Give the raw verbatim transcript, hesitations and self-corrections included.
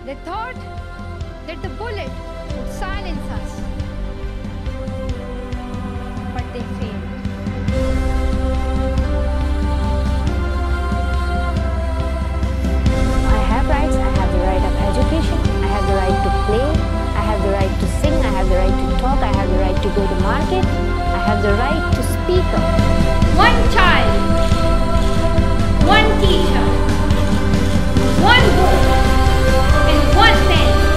They thought that the bullet would silence us, but they failed. I have rights. I have the right of education. I have the right to play. I have the right to sing. I have the right to talk. I have the right to go to market. I have the right to speak up. One child, one teacher, one book, and one pen.